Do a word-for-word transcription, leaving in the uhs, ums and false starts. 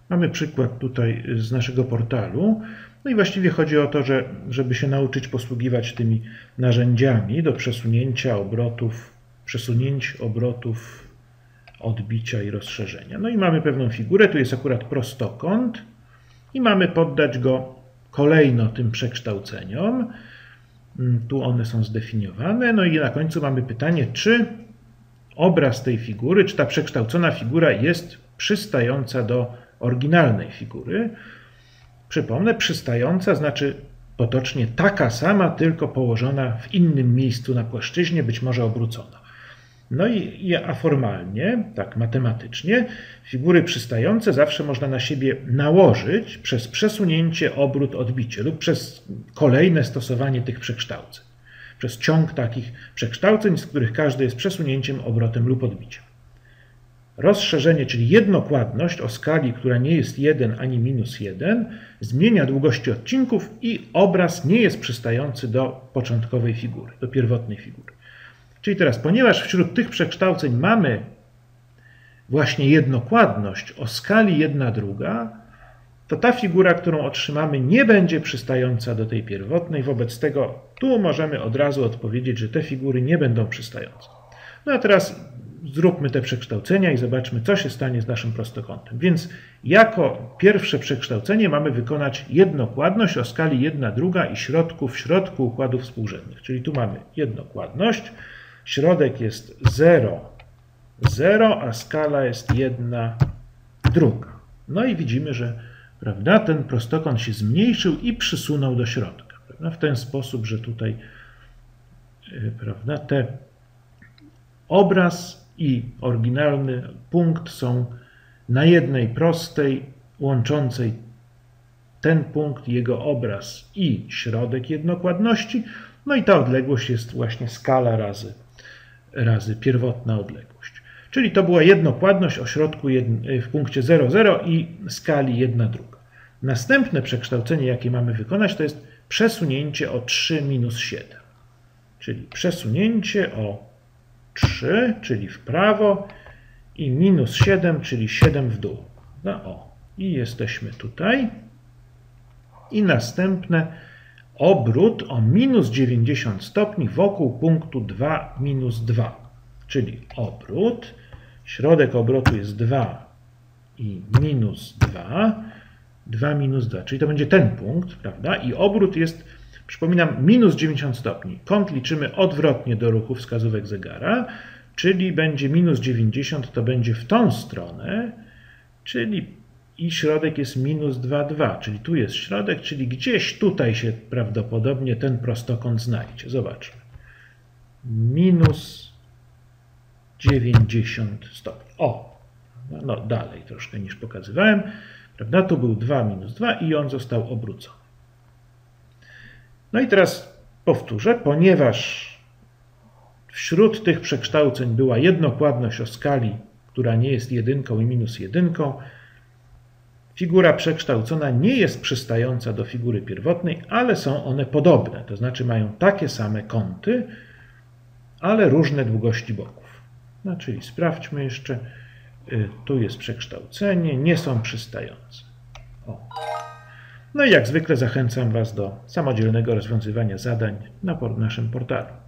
Mamy przykład tutaj z naszego portalu. No i właściwie chodzi o to, że żeby się nauczyć posługiwać tymi narzędziami do przesunięcia obrotów, przesunięć obrotów, odbicia i rozszerzenia. No i mamy pewną figurę, tu jest akurat prostokąt i mamy poddać go kolejno tym przekształceniom. Tu one są zdefiniowane. No i na końcu mamy pytanie, czy obraz tej figury, czy ta przekształcona figura jest przystająca do oryginalnej figury. Przypomnę, przystająca znaczy potocznie taka sama, tylko położona w innym miejscu na płaszczyźnie, być może obrócona. No i a formalnie, tak matematycznie, figury przystające zawsze można na siebie nałożyć przez przesunięcie, obrót, odbicie lub przez kolejne stosowanie tych przekształceń. Przez ciąg takich przekształceń, z których każdy jest przesunięciem, obrotem lub odbiciem. Rozszerzenie, czyli jednokładność o skali, która nie jest jeden ani minus jeden, zmienia długości odcinków i obraz nie jest przystający do początkowej figury, do pierwotnej figury. Czyli teraz, ponieważ wśród tych przekształceń mamy właśnie jednokładność o skali jedna druga, to ta figura, którą otrzymamy, nie będzie przystająca do tej pierwotnej. Wobec tego tu możemy od razu odpowiedzieć, że te figury nie będą przystające. No a teraz zróbmy te przekształcenia i zobaczmy, co się stanie z naszym prostokątem. Więc jako pierwsze przekształcenie mamy wykonać jednokładność o skali jedna druga i środku w środku układów współrzędnych. Czyli tu mamy jednokładność, środek jest zero, zero, a skala jest jedna druga. No i widzimy, że prawda, ten prostokąt się zmniejszył i przysunął do środka. Prawda, w ten sposób, że tutaj prawda, te obraz i oryginalny punkt są na jednej prostej, łączącej ten punkt, jego obraz i środek jednokładności. No i ta odległość jest właśnie skala razy, razy pierwotna odległość. Czyli to była jednokładność o środku w punkcie zero, zero i skali jedna druga. Następne przekształcenie, jakie mamy wykonać, to jest przesunięcie o trzy minus siedem. Czyli przesunięcie o trzy, czyli w prawo, i minus siedem, czyli siedem w dół. No o, i jesteśmy tutaj. I następne obrót o minus dziewięćdziesiąt stopni wokół punktu dwa minus dwa. Czyli obrót, środek obrotu jest dwa i minus dwa, dwa minus dwa, czyli to będzie ten punkt, prawda? I obrót jest, przypominam, minus dziewięćdziesiąt stopni. Kąt liczymy odwrotnie do ruchu wskazówek zegara, czyli będzie minus dziewięćdziesiąt, to będzie w tą stronę, czyli i środek jest minus dwa, dwa, czyli tu jest środek, czyli gdzieś tutaj się prawdopodobnie ten prostokąt znajdzie. Zobaczmy. Minus dziewięćdziesiąt stopni. O, no dalej troszkę niż pokazywałem. Prawda? Tu był dwa minus dwa i on został obrócony. No i teraz powtórzę, ponieważ wśród tych przekształceń była jednokładność o skali, która nie jest jedynką i minus jedynką, figura przekształcona nie jest przystająca do figury pierwotnej, ale są one podobne, to znaczy mają takie same kąty, ale różne długości boków. No, czyli sprawdźmy jeszcze, tu jest przekształcenie, nie są przystające. O. No i jak zwykle zachęcam Was do samodzielnego rozwiązywania zadań na naszym portalu.